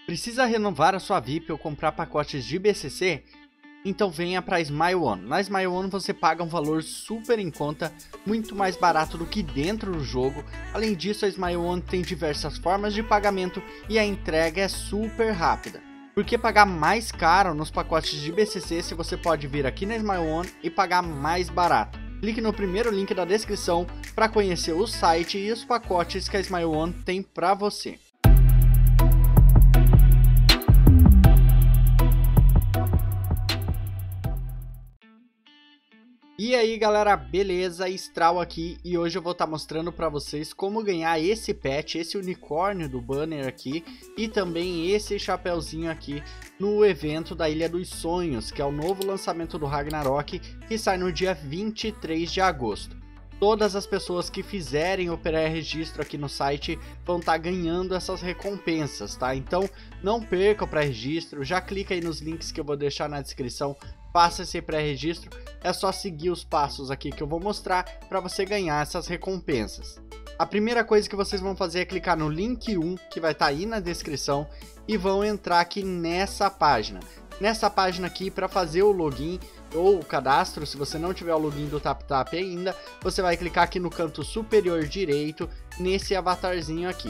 Precisa renovar a sua VIP ou comprar pacotes de BCC? Então venha para a Smile One. Na Smile One você paga um valor super em conta, muito mais barato do que dentro do jogo. Além disso, a Smile One tem diversas formas de pagamento e a entrega é super rápida. Por que pagar mais caro nos pacotes de BCC se você pode vir aqui na Smile One e pagar mais barato? Clique no primeiro link da descrição para conhecer o site e os pacotes que a Smile One tem para você. E aí galera, beleza? Stral aqui e hoje eu vou estar mostrando para vocês como ganhar esse pet, esse unicórnio do banner aqui e também esse chapéuzinho aqui no evento da Ilha dos Sonhos, que é o novo lançamento do Ragnarok que sai no dia 23 de agosto. Todas as pessoas que fizerem o pré-registro aqui no site vão estar ganhando essas recompensas, tá? Então não perca o pré-registro, já clica aí nos links que eu vou deixar na descrição. Faça esse pré-registro, é só seguir os passos aqui que eu vou mostrar para você ganhar essas recompensas. A primeira coisa que vocês vão fazer é clicar no link 1, que vai estar aí na descrição, e vão entrar aqui nessa página. Nessa página aqui, para fazer o login ou o cadastro, se você não tiver o login do TapTap ainda, você vai clicar aqui no canto superior direito, nesse avatarzinho aqui.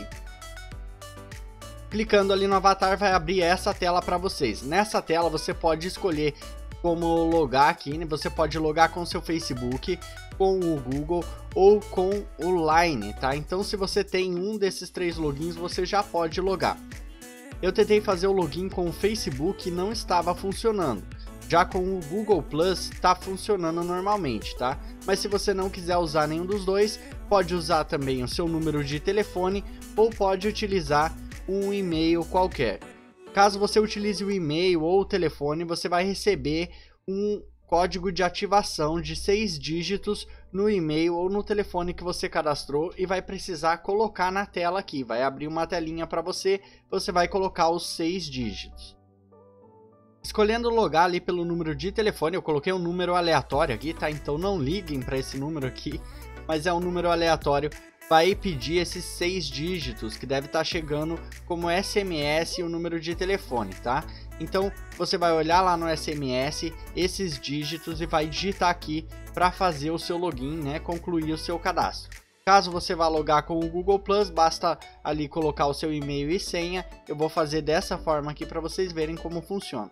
Clicando ali no avatar vai abrir essa tela para vocês. Nessa tela você pode escolher como logar aqui, né? Você pode logar com o seu Facebook, com o Google ou com o Line, tá? Então se você tem um desses três logins, você já pode logar. Eu tentei fazer o login com o Facebook e não estava funcionando. Já com o Google Plus está funcionando normalmente, tá? Mas se você não quiser usar nenhum dos dois, pode usar também o seu número de telefone ou pode utilizar um e-mail qualquer. Caso você utilize o e-mail ou o telefone, você vai receber um código de ativação de 6 dígitos no e-mail ou no telefone que você cadastrou e vai precisar colocar na tela aqui. Vai abrir uma telinha para você, você vai colocar os 6 dígitos. Escolhendo logar ali pelo número de telefone, eu coloquei um número aleatório aqui, tá? Então não liguem para esse número aqui, mas é um número aleatório. Vai pedir esses 6 dígitos que deve estar chegando como SMS e o número de telefone, tá? Então você vai olhar lá no SMS esses dígitos e vai digitar aqui para fazer o seu login, né? Concluir o seu cadastro. Caso você vá logar com o Google Plus, basta ali colocar o seu e-mail e senha. Eu vou fazer dessa forma aqui para vocês verem como funciona.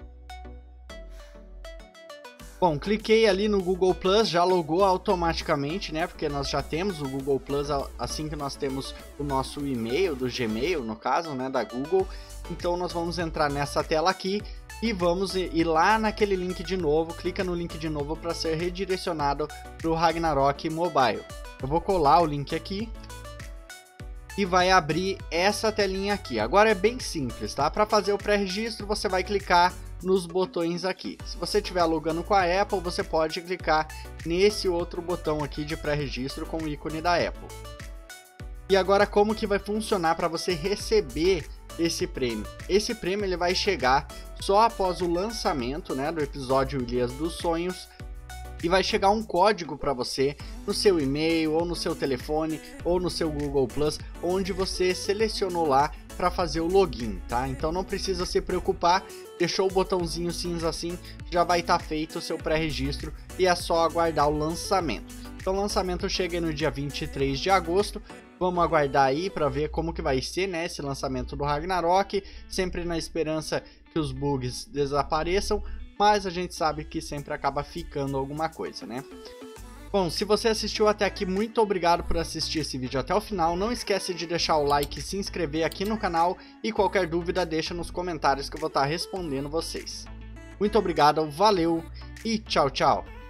Bom, cliquei ali no Google Plus, já logou automaticamente, né? Porque nós já temos o Google Plus assim que nós temos o nosso e-mail, do Gmail, no caso, né? Da Google. Então nós vamos entrar nessa tela aqui e vamos ir lá naquele link de novo. Clica no link de novo para ser redirecionado para o Ragnarok Mobile. Eu vou colar o link aqui e vai abrir essa telinha aqui. Agora é bem simples, tá? Para fazer o pré-registro você vai clicar nos botões aqui. Se você estiver logando com a Apple, você pode clicar nesse outro botão aqui de pré-registro com o ícone da Apple. E agora como que vai funcionar para você receber esse prêmio? Esse prêmio ele vai chegar só após o lançamento, né, do episódio Ilhas dos Sonhos. E vai chegar um código para você no seu e-mail, ou no seu telefone, ou no seu Google Plus, onde você selecionou lá para fazer o login, tá? Então não precisa se preocupar, deixou o botãozinho cinza assim, já vai estar feito o seu pré-registro e é só aguardar o lançamento. Então o lançamento chega no dia 23 de agosto, vamos aguardar aí para ver como que vai ser, né, esse lançamento do Ragnarok, sempre na esperança que os bugs desapareçam, mas a gente sabe que sempre acaba ficando alguma coisa, né? Bom, se você assistiu até aqui, muito obrigado por assistir esse vídeo até o final. Não esquece de deixar o like e se inscrever aqui no canal. E qualquer dúvida deixa nos comentários que eu vou estar respondendo vocês. Muito obrigado, valeu e tchau, tchau!